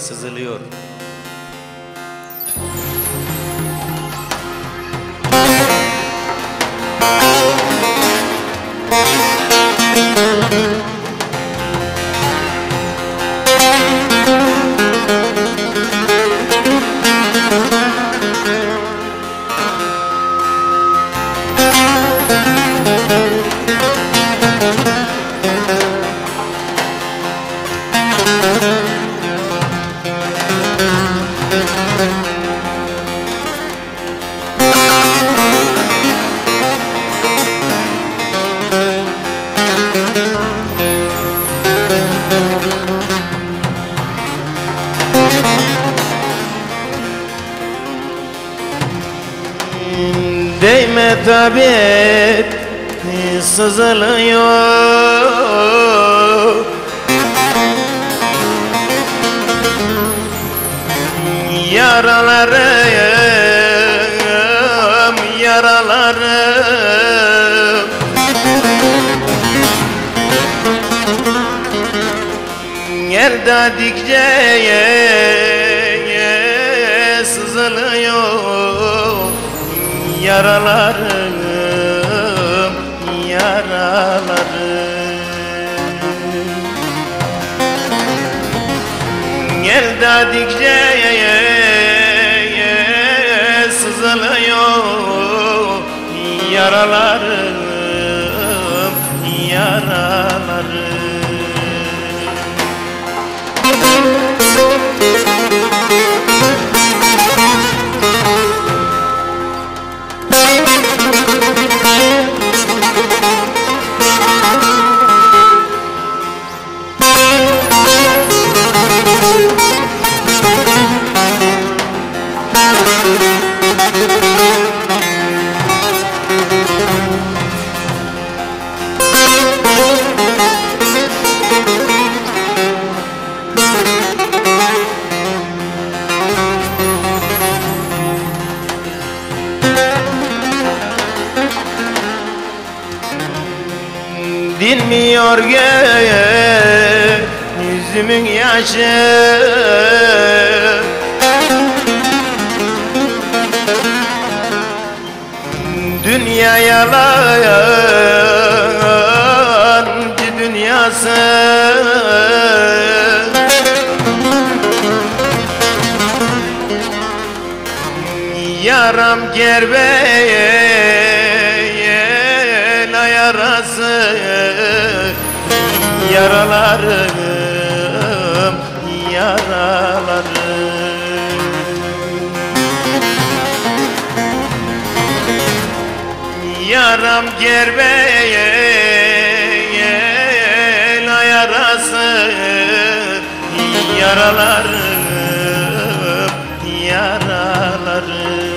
sızılıyor. Değme tabip sızılıyor, yaralarım, yaralarım. Gel dedikçe sızılıyor yaralarım, yaralarım. Gel dedikçe sızılıyor yaralarım, yaralarım. Dinmiyor yüzümün yaşı, dünya yalancı dünyası. Yaram Kerbela yarası, yaralarım, yaralarım. Yaram Kerbela yarası, yaralarım, yaralarım.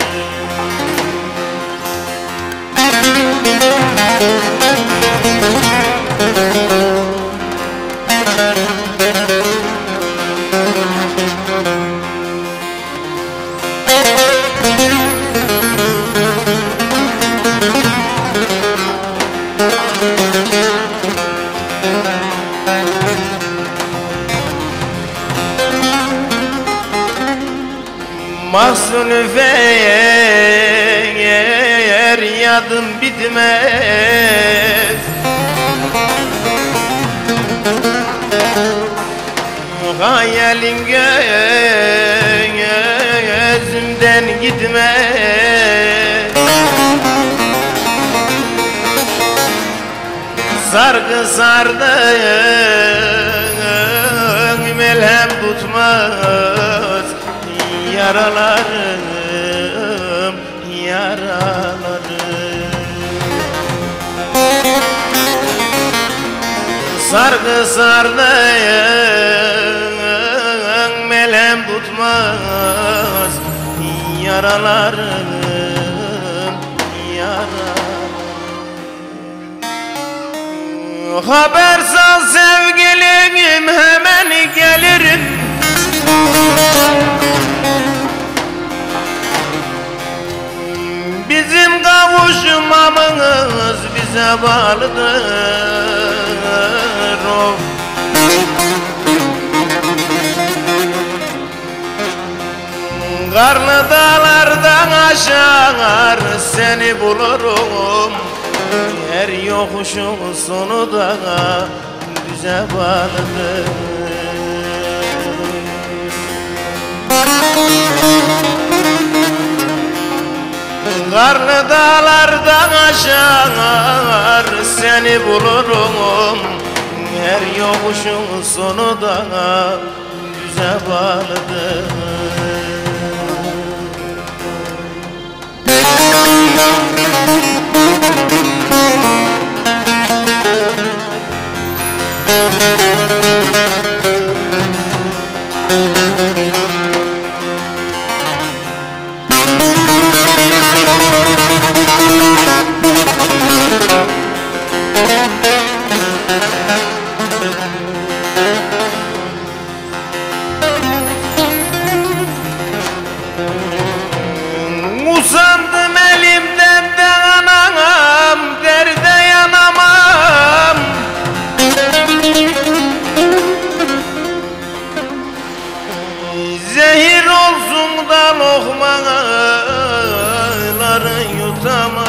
Mahzun feryadım bitmez, hayalin gözümden gitmez. Sargı sardın melhem tutmaz, yaralarım, yaralarım. Sargı sardın melhem tutmaz, yaralarım, yaralarım. Haber sal sevgilim, hemen gelirim. Bizim kavuşmamız bize bağlıdır. Of. Karlı dağlardan aşar seni bulurum. Her yokuşun sonu da düze bağlıdır. Karlı dağlardan aşar seni bulurum. Her yokuşun sonu da düze bağlıdır. Usandım elimden de anam, derde yanamam. Zehir olsun da lokmaları yutamam.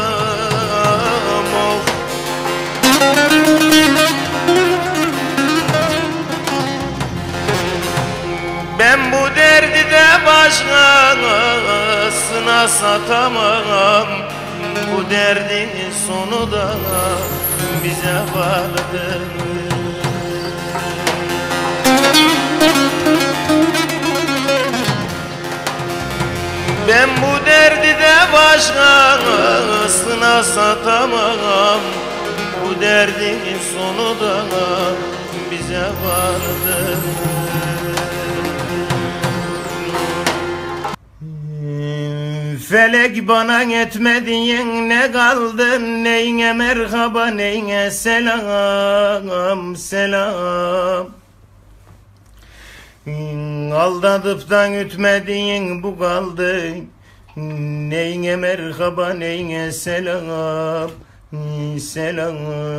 Of. Ben bu derdi de başkasına satamam. Bu derdin sonu da bize bağlıdır. Ben bu derdi de başkasına satamam. Bu derdin sonu da bize bağlıdır. Felek bana etmediğin ne kaldı? Neyine merhaba, neyine selam, selam. Aldatıp da ütmediğin bu kaldı. Neyine merhaba, neyine selam, selam.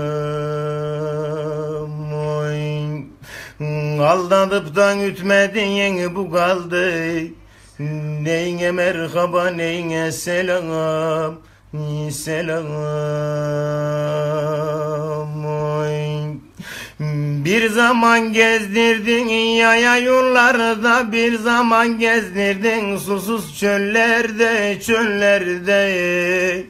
Oy. Aldatıp da ütmediğin bu kaldı. Neyine merhaba, neyine selam, selam. Oy. Bir zaman gezdirdin yaya yollarda, bir zaman gezdirdin susuz çöllerde, çöllerde.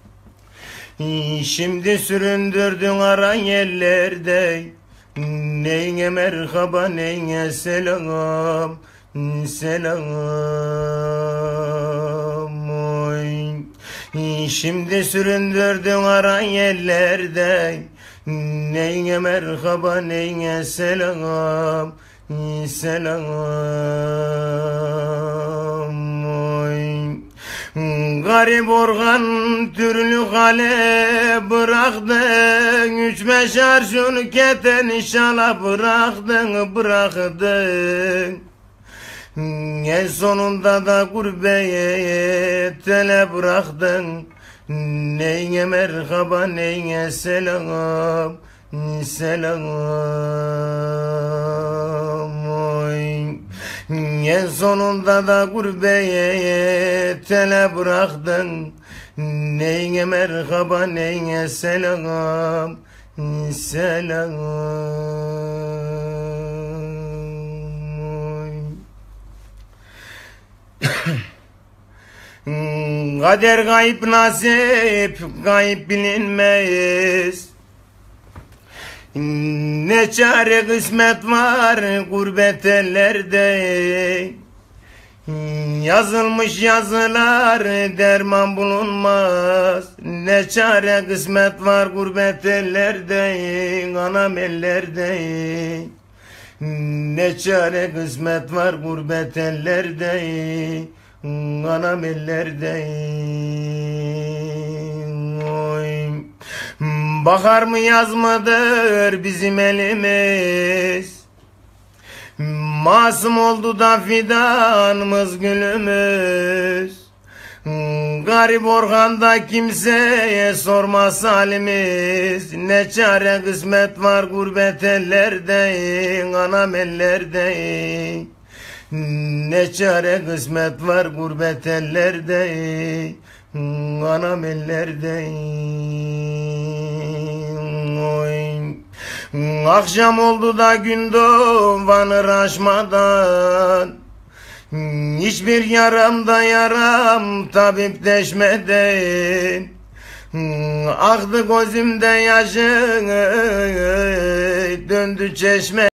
Şimdi süründürdün aran yerlerde. Neyine merhaba, neyine selam, selam. Oy. Şimdi süründürdün aran yerlerde. Neyine merhaba, neyine selam, selam. Oy. Garip organ türlü hale bıraktın. Üç beş arşun keten inşallah bıraktın, bıraktın. En sonunda da gurbet ele bıraktın. Neyine merhaba, neyine selam, selam. Oy. En sonunda da gurbet ele bıraktın. Neyine merhaba, neyine selam, selam. Kader gayb, nasip gayb bilinmez. Ne çare kısmet var gurbet ellerde. Yazılmış yazılar derman bulunmaz. Ne çare kısmet var gurbet ellerde, anam ellerde. Ne çare kısmet var gurbet ellerde, anam ellerde. Oy. Bahar mı yaz mıdır bizim elimiz? Masum oldu da fidanımız gülümüz. Garip organda kimseye sormaz halimiz. Ne çare kısmet var gurbet ellerde, anam ellerde. Ne çare kısmet var gurbet ellerde, anam ellerde. Oy. Akşam oldu da gün doğanır aşmadan, hiçbir yaramda yaram tabip deşmeden. Aktı gözümde yaşın, döndü çeşme.